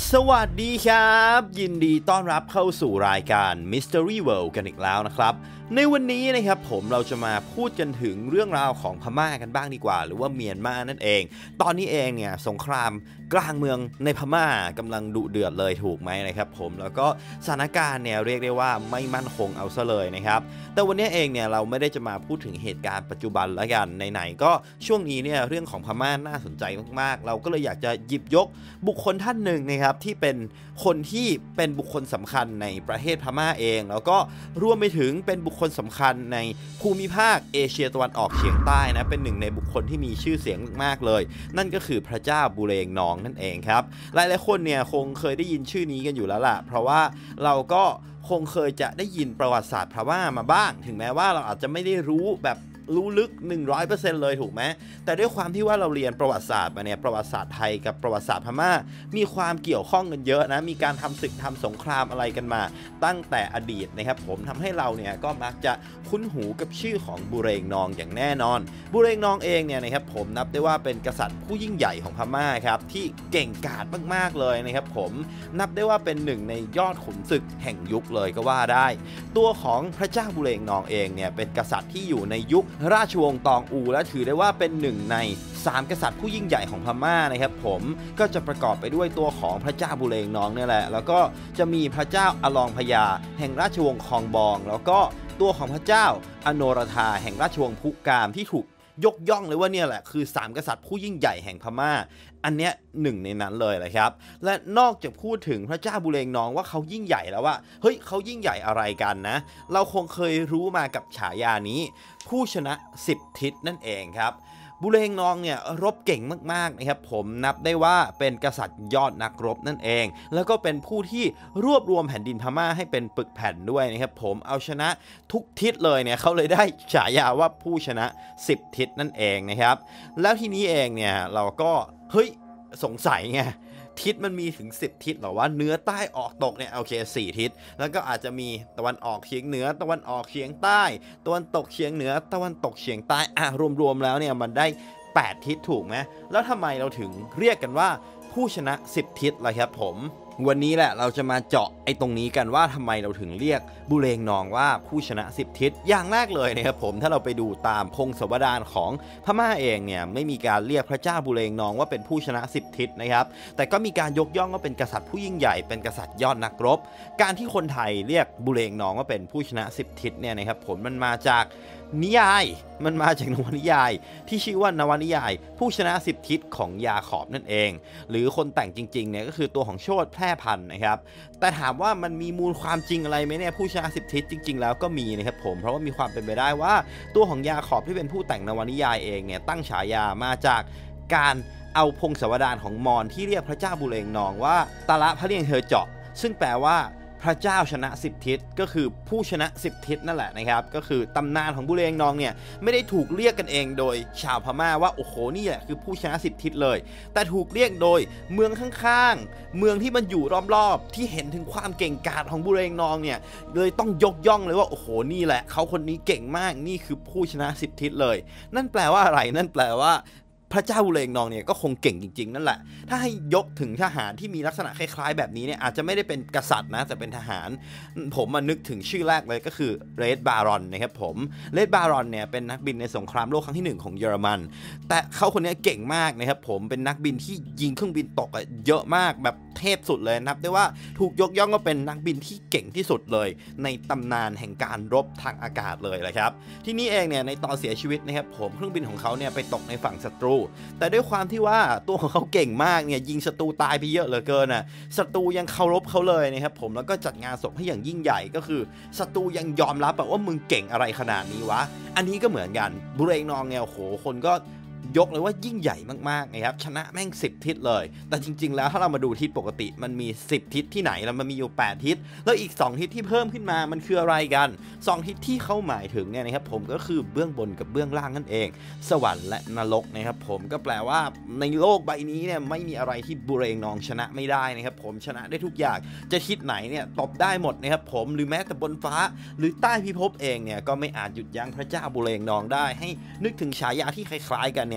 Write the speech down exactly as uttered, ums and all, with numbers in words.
สวัสดีครับยินดีต้อนรับเข้าสู่รายการ Mystery World กันอีกแล้วนะครับในวันนี้นะครับผมเราจะมาพูดกันถึงเรื่องราวของพม่ากันบ้างดีกว่าหรือว่าเมียนมานั่นเองตอนนี้เองเนี่ยสงครามกลางเมืองในพม่ากำลังดุเดือดเลยถูกไหมนะครับผมแล้วก็สถานการณ์เนี่ยเรียกได้ว่าไม่มั่นคงเอาซะเลยนะครับแต่วันนี้เองเนี่ยเราไม่ได้จะมาพูดถึงเหตุการณ์ปัจจุบันแล้วกันไหนๆก็ช่วงนี้เนี่ยเรื่องของพม่าน่าสนใจมากๆเราก็เลยอยากจะหยิบยกบุคคลท่านหนึ่งนะครับที่เป็นคนที่เป็นบุคคลสำคัญในประเทศพม่าเองแล้วก็รวมไปถึงเป็นบุคคลสำคัญในภูมิภาคเอเชียตะวันออกเฉียงใต้นะเป็นหนึ่งในบุคคลที่มีชื่อเสียงมากๆเลยนั่นก็คือพระเจ้าบูเรงนองนั่นเองครับหลายๆคนเนี่ยคงเคยได้ยินชื่อนี้กันอยู่แล้วล่ะเพราะว่าเราก็คงเคยจะได้ยินประวัติศาสตร์พม่ามาบ้างถึงแม้ว่าเราอาจจะไม่ได้รู้แบบรู้ลึก หนึ่งร้อยเปอร์เซ็นต์ เลยถูกไหมแต่ด้วยความที่ว่าเราเรียนประวัติศาสตร์มาเนี่ยประวัติศาสตร์ไทยกับประวัติศาสตร์พม่ามีความเกี่ยวข้องกันเยอะนะมีการทำศึกทำสงครามอะไรกันมาตั้งแต่อดีตนะครับผมทำให้เราเนี่ยก็มักจะคุ้นหูกับชื่อของบูเรงนองอย่างแน่นอนบูเรงนองเองเนี่ยนะครับผมนับได้ว่าเป็นกษัตริย์ผู้ยิ่งใหญ่ของพม่าครับที่เก่งกาจมากๆเลยนะครับผมนับได้ว่าเป็นหนึ่งในยอดขุนศึกแห่งยุคเลยก็ว่าได้ตัวของพระเจ้าบูเรงนองเองเนี่ยเป็นกษัตริย์ที่อยู่ในยุคราชวงศ์ตองอูและถือได้ว่าเป็นหนึ่งในสามกษัตริย์ผู้ยิ่งใหญ่ของพม่านะครับผมก็จะประกอบไปด้วยตัวของพระเจ้าบูเรงนองนี่แหละแล้วก็จะมีพระเจ้าอลองพญาแห่งราชวงศ์คองบองแล้วก็ตัวของพระเจ้าอโนรธาแห่งราชวงศ์พุกามที่ถูกยกย่องเลยว่าเนี่ยแหละคือสามกษัตริย์ผู้ยิ่งใหญ่แห่งพม่าอันเนี้ยหนึ่งในนั้นเลยแหละครับและนอกจากพูดถึงพระเจ้าบูเรงนองว่าเขายิ่งใหญ่แล้วว่าเฮ้ยเขายิ่งใหญ่อะไรกันนะเราคงเคยรู้มากับฉายานี้ผู้ชนะสิบทิศนั่นเองครับบูเรงนองเนี่ยรบเก่งมากๆนะครับผมนับได้ว่าเป็นกษัตริย์ยอดนักรบนั่นเองแล้วก็เป็นผู้ที่รวบรวมแผ่นดินพม่าให้เป็นปึกแผ่นด้วยนะครับผมเอาชนะทุกทิศเลยเนี่ยเขาเลยได้ฉายาว่าผู้ชนะสิบทิศนั่นเองนะครับแล้วทีนี้เองเนี่ยเราก็เฮ้ยสงสัยไงทิศมันมีถึงสิบทิศหรอว่าเหนือใต้ออกตกเนี่ยโอเคสี่ทิศแล้วก็อาจจะมีตะวันออกเฉียงเหนือตะวันออกเฉียงใต้ตะวันตกเฉียงเหนือตะวันตกเฉียงใต้อ่ะรวมๆแล้วเนี่ยมันได้แปดทิศถูกไหมแล้วทำไมเราถึงเรียกกันว่าผู้ชนะสิบทิศล่ะครับผมวันนี้แหละเราจะมาเจาะไอ้ตรงนี้กันว่าทำไมเราถึงเรียกบูเรงนองว่าผู้ชนะสิบทิศอย่างแรกเลยนะครับผมถ้าเราไปดูตามพงศาวดารของพม่าเองเนี่ยไม่มีการเรียกพระเจ้าบูเรงนองว่าเป็นผู้ชนะสิบทิศนะครับแต่ก็มีการยกย่องว่าเป็นกษัตริย์ผู้ยิ่งใหญ่เป็นกษัตริย์ยอดนักรบการที่คนไทยเรียกบูเรงนองว่าเป็นผู้ชนะสิบทิศเนี่ยนะครับผลมันมาจากนิยายมันมาจากนวนิยายที่ชื่อว่านวนิยายผู้ชนะสิบทิศของยาขอบนั่นเองหรือคนแต่งจริงๆเนี่ยก็คือตัวของโชติแพร่พันธุ์นะครับแต่ถามว่ามันมีมูลความจริงอะไรไหมเนี่ยผู้ชนะสิบทิศจริงๆแล้วก็มีนะครับผมเพราะว่ามีความเป็นไปได้ว่าตัวของยาขอบที่เป็นผู้แต่งนวนิยายเองเนี่ยตั้งฉายามาจากการเอาพงศาวดารของมอญที่เรียกพระเจ้าบูเรงนองว่าตาละพระเลียงเฮอเจาะซึ่งแปลว่าพระเจ้าชนะสิบทิศก็คือผู้ชนะสิบทิศนั่นแหละนะครับก็คือตำนานของบูเรงนองเนี่ยไม่ได้ถูกเรียกกันเองโดยชาวพม่าว่าโอ้โหนี่แหละคือผู้ชนะสิบทิศเลยแต่ถูกเรียกโดยเมืองข้างๆเมืองที่มันอยู่รอบๆที่เห็นถึงความเก่งกาจของบูเรงนองเนี่ยเลยต้องยกย่องเลยว่าโอ้โหนี่แหละเขาคนนี้เก่งมากนี่คือผู้ชนะสิบทิศเลยนั่นแปลว่าอะไรนั่นแปลว่าพระเจ้าบูเรงนองเนี่ยก็คงเก่งจริงๆนั่นแหละถ้าให้ยกถึงทหารที่มีลักษณะคล้ายๆแบบนี้เนี่ยอาจจะไม่ได้เป็นกษัตริย์นะแต่เป็นทหารผมมานึกถึงชื่อแรกเลยก็คือเรดบารอนนะครับผมเรดบารอนเนี่ยเป็นนักบินในสงครามโลกครั้งที่หนึ่งของเยอรมันแต่เขาคนนี้เก่งมากนะครับผมเป็นนักบินที่ยิงเครื่องบินตกเยอะมากแบบเทพสุดเลยนับได้ว่าถูกยกย่องว่าเป็นนักบินที่เก่งที่สุดเลยในตำนานแห่งการรบทางอากาศเลยแหละครับที่นี่เองเนี่ยในตอนเสียชีวิตนะครับผมเครื่องบินของเขาเนี่ยไปตกในฝั่งศัตรูแต่ด้วยความที่ว่าตัวของเขาเก่งมากเนี่ยยิงศัตรูตายไปเยอะเหลือเกินอ่ะศัตรูยังเคารพเขาเลยนะครับผมแล้วก็จัดงานศพให้อย่างยิ่งใหญ่ก็คือศัตรูยังยอมรับว่ามึงเก่งอะไรขนาดนี้วะอันนี้ก็เหมือนกันบูเรงนองเนี่ยโอ้โหคนก็ยกเลยว่ายิ่งใหญ่มากๆนะครับชนะแม่งสิบทิศเลยแต่จริงๆแล้วถ้าเรามาดูทิศปกติมันมีสิบทิศที่ไหนแล้วมันมีอยู่แปดทิศแล้วอีกสองทิศที่เพิ่มขึ้นมามันคืออะไรกันสองทิศที่เขาหมายถึงเนี่ยนะครับผมก็คือเบื้องบนกับเบื้องล่างนั่นเองสวรรค์และนรกนะครับผมก็แปลว่าในโลกใบนี้เนี่ยไม่มีอะไรที่บูเรงนองชนะไม่ได้นะครับผมชนะได้ทุกอย่างจะทิศไหนเนี่ยตบได้หมดนะครับผมหรือแม้แต่บนฟ้าหรือใต้พิภพเองเนี่ยก็ไม่อาจหยุดยั้งพระเจ้าบูเรงนองได้ให้นึกถึงฉายาที่คล้ายๆกัน